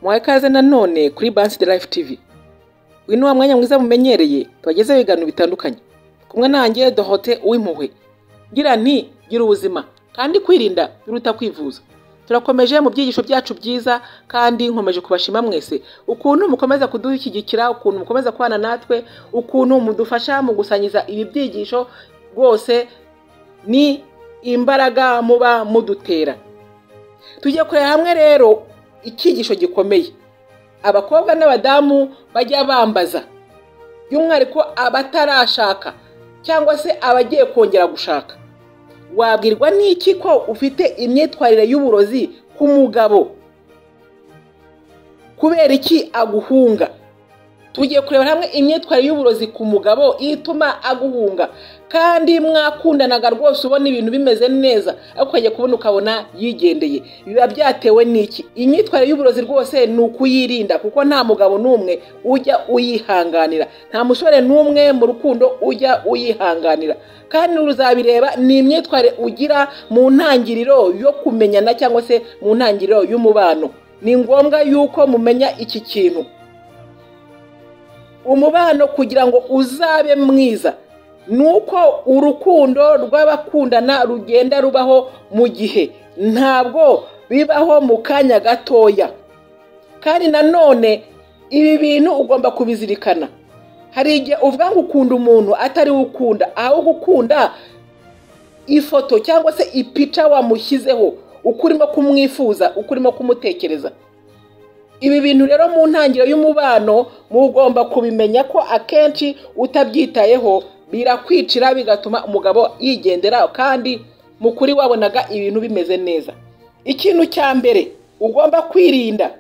Mwakaze nanone kuri Bansi de Life TV. Uyu ni wa mwanya mwiza mumenyereye tubageze ibiganiro bitandukanye. Kumwe nanjye Dohote Uwimpuhwe. Ngira nti gira ubuzima kandi kwirinda biruta kwivuza. Turakomeje mu byigisho byacu byiza kandi nkomeje kubashima mwese. Ukuntu mukomeza kudushyigikira, ukuntu mukomeza kubana natwe, ukuntu mudufasha mu gusanyiza ibi byigisho rwose ni imbaraga muba mudutera. Tujye kureba hamwe rero ikigisho gikomeye. Abakobwa n'abadamu bajya bambaza, by'umwihariko abatarashaka cyangwa se abagiye kongera gushaka. Wabwirwa n'iki ko ufite imyitwarire y'uburozi ku mugabo? Kubera iki aguhunga? Tugiye kureba hamwe imyitwarire y'uburozi ku mugabo ituma aguhunga, kandi mwakundanaga rwose ubona ibintu bimeze neza, ariko ukajya kubona ukabona yigendeye. Biba byatewe n'iki? Imyitwarire y'uburozi rwose ni ukuyirinda, kuko nta mugabo n'umwe ujya uyihanganira, nta musore n'umwe mu rukundo ujya uyihanganira. Kandi uruzabireba ni imyitwarire ugira mu ntangiriro yo kumenyana cyangwa se mu ntangiriro y'umubano. Ni ngombwa yuko mumenya iki kintu. Umubano kugira ngo uzabe mwiza nuko urukundo rw'abakundana rugenda rubaho mu gihe, ntabwo bibaho mu kanya gatoya. Kandi nanone ibi bintu ugomba kubizirikana. Hari igihe uvuga ngo ukunda umuntu atari ukunda, aho gukunda ifoto cyangwa se ipica wamushyizeho, ukurimo kumwifuza, ukurimo kumutekereza. Ibi bintu rero mu ntangiriro y'umubano mugomba kubimenya ko akenshi utabyitayeho birakwicira, bigatuma umugabo yigendera, kandi mukuri wabonaga ibintu bimeze neza. Ikintu cya mbere ugomba kwirinda,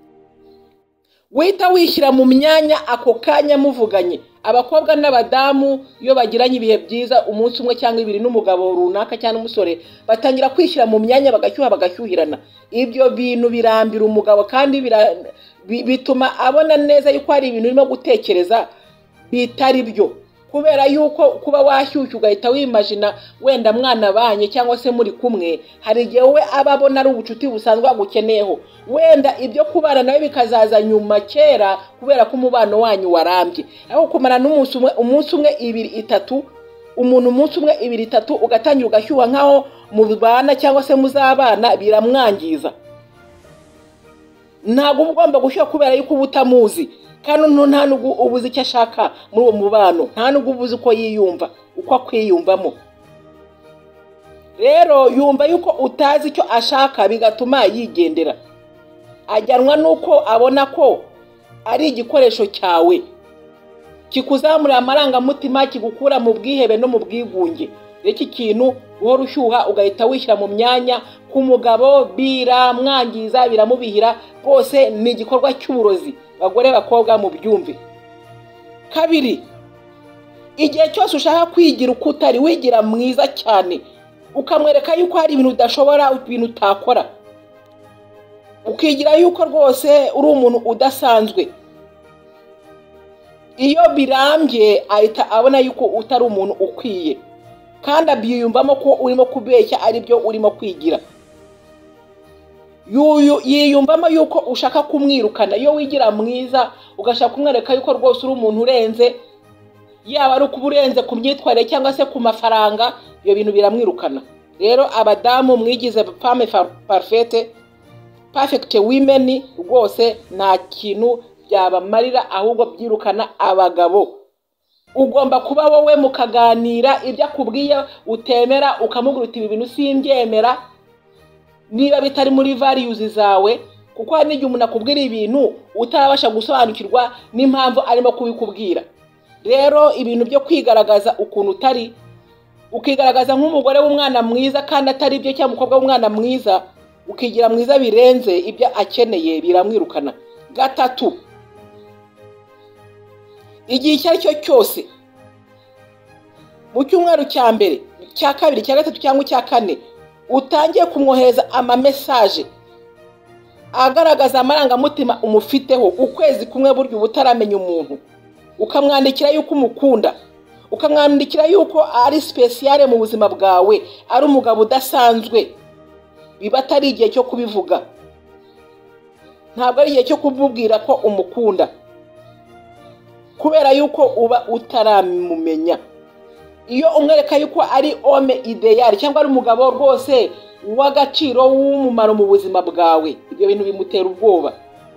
wita wishyira mu myanya ako kanya muvuganye. Abakobwa n'abadamu iyo bagiranye ibihe byiza umunsi umwe cyangwa ibiri n'umugabo runaka cyangwa umusore, batangira kwishyira mu myanya bagashyuhirana. Ibyo bintu birambira umugabo, kandi bituma abona neza yuko hari ibintu urimo gutekereza bitari byo. Kubera yuko kuba washyushye ugahita wimagina wenda mwana banye cyangwa se muri kumwe, hari igihe we aba abona ari ubucuti busanzwe agukeneyeho. Wenda ibyo kubana nawe bikazaza nyuma kera, kubera ko umubano wanyu warambye. Aho kumara umunsi umwe ibiri itatu, umuntu umunsi umwe ibiri itatu ugatangira ugashyuha nkaho mubana cyangwa se muzabana, biramwangiza. Ntabwo ugomba gushyuha kubera yuko uba utamuzi, kandi nta nubwo ubuze icyo ashaka muri uwo mubano, nta nubwo ubuze uko yiyumva, uko akwiyumvamo. Rero yumva yuko utazi icyo ashaka, bigatuma yigendera. Ajyanwa nuko abona ko ari igikoresho cyawe, kikuzamurira amarangamutima, kigukura mu bwihebe no mu bwigunge. Iki kintu uhora ushyuha ugahita wishyira mu myanya k'umugabo biramwangiza, biramubihira, rwose ni igikorwa cy'uburozi. Bagore bakobwa mu byumve. Kabiri, igihe cyose ushaka kwigira uko utari, wigira mwiza cyane, ukamwereka yuko hari ibintu udashobora, ibintu utakora, ukigira yuko rwose uri umuntu udasanzwe. Iyo birambye ahita abona yuko utari umuntu ukwiye, kandi abyiyumvamo ko urimo kubeshya, ari byo urimo kwigira. Yiyumvamo yuko ushaka kumwirukana. Iyo wigira mwiza ugashaka kumwereka yuko rwose uri umuntu urenze, yaba ari ukuba urenze ku myitwarire cyangwa se ku mafaranga, ibyo bintu biramwirukana. Rero abadamu mwigize femme perfect women, rwose nta kintu byabamarira, ahubwo byirukana abagabo. Ugomba kuba wowe mukaganira, ibyo akubwiye utemera ukamubwira uti ibi bintu simbyemera, niba bitari muri values zawe, kuko hari n'igihe umuntu akubwira ibintu utarabasha gusobanukirwa n'impamvu arimo kubikubwira. Rero ibintu byo kwigaragaza ukuntu utari, ukigaragaza nk'umugore w'umwana mwiza kandi atari byo, cyangwa umukobwa w'umwana mwiza ukigira mwiza birenze ibyo akeneye, biramwirukana. Gatatu, igihe icyo ari cyo cyose, mu cyumweru cya mbere, cya kabiri, cya gatatu cyangwa cya kane, utangiye kumwohereza amamesaje agaragaza amarangamutima umufiteho, ukwezi kumwe buryo ubutaramenya umuntu, ukamwandikira yuko umukunda, ukamwandikira yuko ari special mu buzima bwawe, ari umugabo udasanzwe, biba atari igihe cyo kubivuga. ntabwo ari igihe cyo kumubwira ko umukunda kubera yuko uba utaramumenya. Iyo umwereka yuko ari homme ideal cyangwa ari umugabo rwose w'agaciro w'umumaro mu buzima bwawe, ibyo bintu bimutera ubwoba,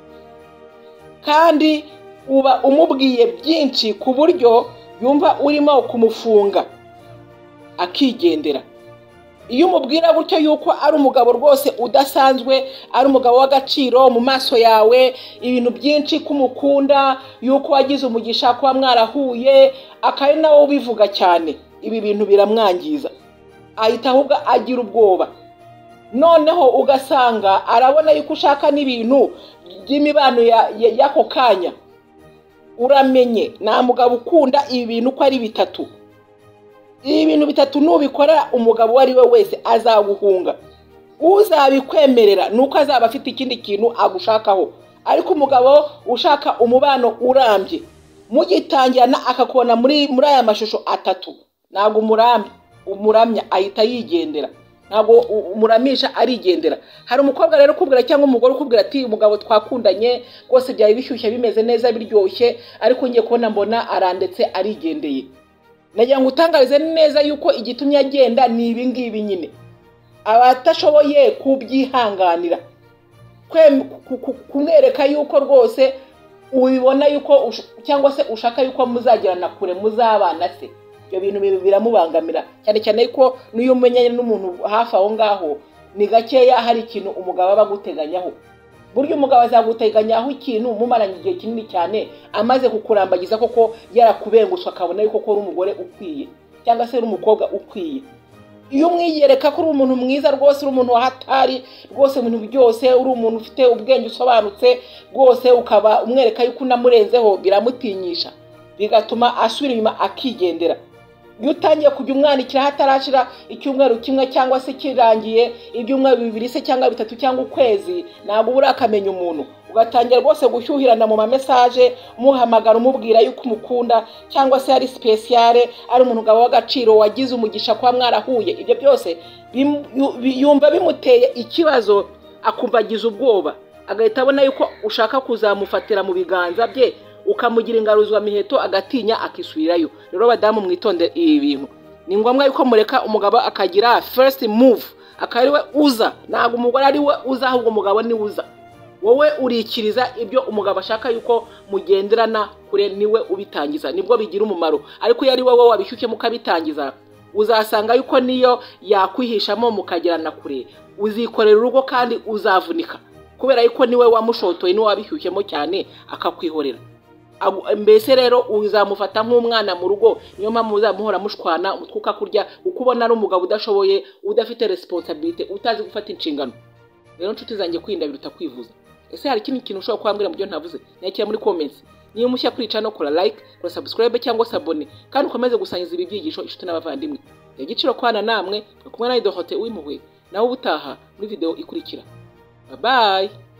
kandi uba umubwiye byinshi ku buryo yumva urimo kumufunga akigendera. Iyo umubwira gutyo yuko ari umugabo rwose udasanzwe, ari umugabo w'agaciro mu maso yawe, ibintu byinshi kumukunda, yuko wagize umugisha kuba mwarahuye, akari nawe ubivuga cyane, ibi bintu biramwangiza, ahita ahubwo agira ubwoba. Noneho ugasanga arabona yuko ushaka n'ibintu by'imibano y'ako kanya. Uramenye, nta mugabo ukunda ibi bintu uko ari bitatu. Ibi bintu bitatu nubikorera umugabo wari we wese azaguhunga. Uzabikwemerera nuko azaba afite ikindi kintu agushakaho. Ariko umugabo ushaka umubano urambye, mugitangirana akakubona muri aya mashusho atatu, ntago umuramya ahita yigendera, ntago umuramisha arigendera. Hari umukobwa rero ukubwira cyangwa umugore ukubwira ati umugabo twakundanye rwose byari bishyushye bimeze neza biryoshye, ariko ngiye kubona mbona arandetse arigendeye. Nagira ngo utangarize neza yuko igitumye agenda ni ibi ngibi nyine. Abatashoboye kubyihanganira, kumwereka yuko rwose ubibona yuko cyangwa se ushaka yuko muzagirana kure, muzabana se, ibyo bintu biramubangamira cyane cyane ko niyo umenyanye n'umuntu hafi aho ngaho ni gakeya hari ikintu umugabo aba aguteganyaho. Buryo umugabo azaguteganyaho ikintu mumaranye igihe kinini cyane, amaze kukurambagiza koko yarakubenguswa akabona yuko ko uri umugore ukwiye cyangwa se uri umukobwa ukwiye. Iyo umwiyereka ko uri umuntu mwiza rwose, uri umuntu wahatari rwose, ibintu byose uri umuntu ufite ubwenge usobanutse rwose, ukaba umwereka yuko unamurenzeho, biramutinyisha, bigatuma asubira inyuma akigendera. Iyo utangiye kujya umwandikira hatarashira icyumweru kimwe cyangwa se kirangiye ibyumweru bibiri se cyangwa bitatu cyangwa ukwezi, ntabwo ubura akamenya umuntu, ugatangira rwose gushyuhirana mu message, umuhamagara umubwira yuko umukunda cyangwa se ari speciale, ari umuntu gabo w'agaciro wagize umugisha kwa mwarahuye. Ibyo byose yumva bimuteye ikibazo, akumva agize ubwoba, agahita abona yuko ushaka kuzamufatira mu biganza bye, ukamugira ingaruzwa miheto, agatinya akisubirayo. Rero badamu mwitonde ibi bintu. Ni ngombwa yuko mureka umugabo akagira first move, akariwe uza, ntabwo umugore ari we uza, ahubwo umugabo ni uza. Wowe urikiriza ibyo umugabo ashaka yuko mugenderana kure, niwe ubitangiza, nibwo bigira umumaro. Ariko iyo ari wowe wabishyushye mukabitangiza, uzasanga yuko niyo yakwihishamo mukagirana kure, uzikorera urugo kandi uzavunika, kubera yuko niwe wamushotoye, niwe wabishyushyemo cyane akakwihorera. Mbese rero uzamufata nk'umwana mu rugo, niyo mpamvu uzamuhora mushwana umutwuka kurya, ukubona ari umugabo udashoboye, udafite responsibility, utazi gufata inshingano. Rero nshuti zanjye, kwirinda biruta kwivuza. Ese hari ikindi kintu ushobora kwambwira mu byo ntavuze? Nyakira muri comments. Niyo mushya kuri channel, kora like, kora subscribe cyangwa se abone, kandi ukomeze gusangiza ibi byigisho inshuti n'abavandimwe. Igiciro kwana namwe, kumwe na Dohote w'impuhwe, nawe ubutaha muri video ikurikira. Bye bye.